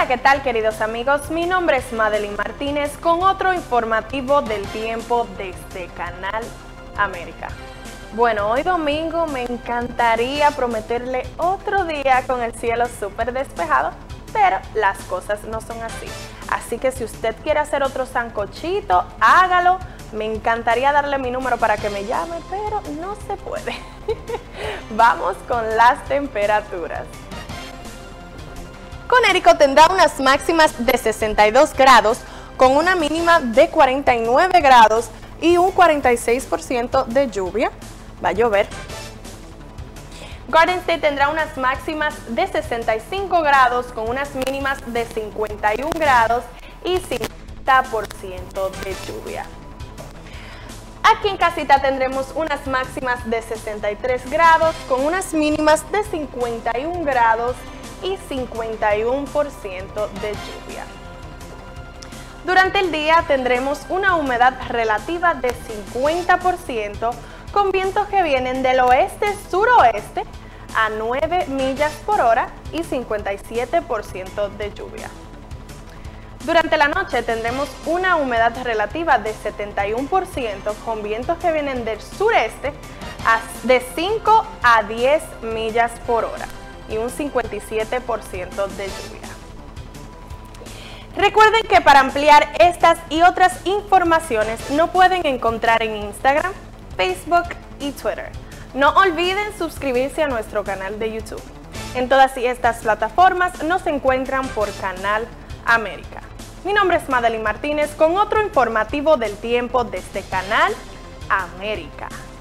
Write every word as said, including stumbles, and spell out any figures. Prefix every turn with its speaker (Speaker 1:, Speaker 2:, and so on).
Speaker 1: Hola, ¿qué tal, queridos amigos? Mi nombre es Madeline Martínez con otro informativo del tiempo desde Canal América. Bueno, hoy domingo me encantaría prometerle otro día con el cielo súper despejado, pero las cosas no son así. Así que si usted quiere hacer otro sancochito, hágalo. Me encantaría darle mi número para que me llame, pero no se puede. Vamos con las temperaturas. Conérico tendrá unas máximas de sesenta y dos grados con una mínima de cuarenta y nueve grados y un cuarenta y seis por ciento de lluvia. Va a llover. Garden State tendrá unas máximas de sesenta y cinco grados con unas mínimas de cincuenta y un grados y cincuenta por ciento de lluvia. Aquí en casita tendremos unas máximas de sesenta y tres grados con unas mínimas de cincuenta y un grados y cincuenta y uno por ciento de lluvia. Durante el día tendremos una humedad relativa de cincuenta por ciento con vientos que vienen del oeste-suroeste a nueve millas por hora y cincuenta y siete por ciento de lluvia. Durante la noche tendremos una humedad relativa de setenta y uno por ciento con vientos que vienen del sureste a de cinco a diez millas por hora y un cincuenta y siete por ciento de lluvia. Recuerden que para ampliar estas y otras informaciones nos pueden encontrar en Instagram, Facebook y Twitter. No olviden suscribirse a nuestro canal de YouTube. En todas estas plataformas nos encuentran por Canal América. Mi nombre es Madeline Martínez con otro informativo del tiempo desde Canal América.